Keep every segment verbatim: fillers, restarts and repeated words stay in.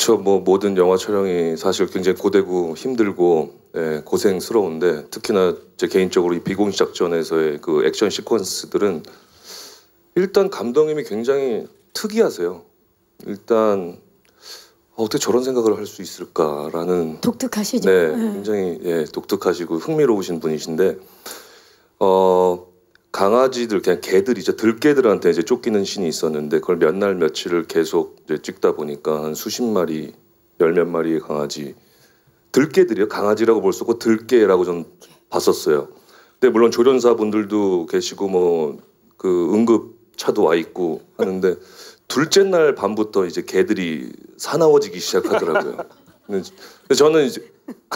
그쵸. 뭐 모든 영화 촬영이 사실 굉장히 고되고 힘들고 예, 고생스러운데 특히나 제 개인적으로 이 비공식 작전에서의 그 액션 시퀀스들은 일단 감독님이 굉장히 특이하세요. 일단 어떻게 저런 생각을 할 수 있을까라는 독특하시죠. 네, 네. 굉장히 예, 독특하시고 흥미로우신 분이신데 어 강아지들 그냥 개들이죠. 들개들한테 이제 쫓기는 씬이 있었는데 그걸 몇 날 며칠을 계속 이제 찍다 보니까 한 수십 마리, 열 몇 마리의 강아지 들개들이요. 강아지라고 볼 수 없고 들개라고 전 봤었어요. 근데 물론 조련사분들도 계시고 뭐 그 응급차도 와 있고 하는데 둘째 날 밤부터 이제 개들이 사나워지기 시작하더라고요. 근데 저는 이제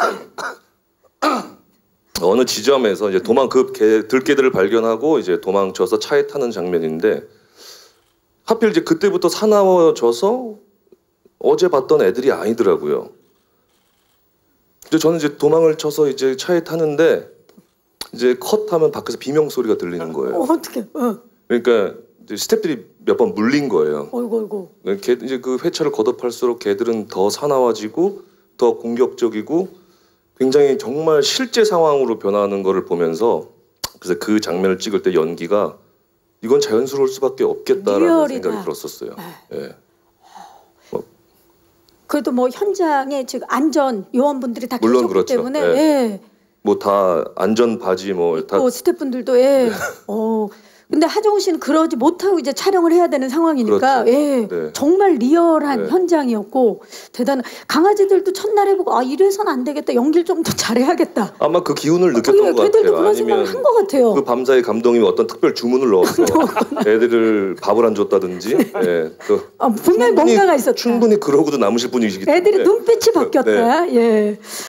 어느 지점에서 이제 도망 그 개, 들개들을 발견하고 이제 도망쳐서 차에 타는 장면인데 하필 이제 그때부터 사나워져서 어제 봤던 애들이 아니더라고요. 근데 저는 이제 도망을 쳐서 이제 차에 타는데 이제 컷하면 밖에서 비명 소리가 들리는 거예요. 어, 어떻게? 어. 그러니까 이제 스태프들이 몇 번 물린 거예요. 어이구, 어이구. 개, 이제 그 회차를 거듭할수록 개들은 더 사나워지고 더 공격적이고 굉장히 정말 실제 상황으로 변하는 거를 보면서 그래서 그 장면을 찍을 때 연기가 이건 자연스러울 수밖에 없겠다라는 리얼이다. 생각이 들었었어요. 예. 뭐, 그래도 뭐 현장에 지금 안전 요원분들이 다 물론 계셨기 그렇죠. 때문에 예. 예. 뭐 다 안전 바지 뭐 다 또 스태프분들도 예. 어. 근데 하정우 씨는 그러지 못하고 이제 촬영을 해야 되는 상황이니까 그렇죠. 예. 네. 정말 리얼한 네. 현장이었고 대단한 강아지들도 첫날에 보고 아 이래선 안 되겠다 연기를 좀 더 잘해야겠다. 아마 그 기운을 느꼈던 예, 것 걔들도 같아요. 그런 생각을 아니면 한 것 같아요. 그 밤사이 감독님이 어떤 특별 주문을 넣어서 애들을 밥을 안 줬다든지 예. 또 아, 분명히 충분히- 뭔가가 있었다. 충분히 그러고도 남으실 분이시기 때문에 애들이 눈빛이 바뀌었다. 네. 예.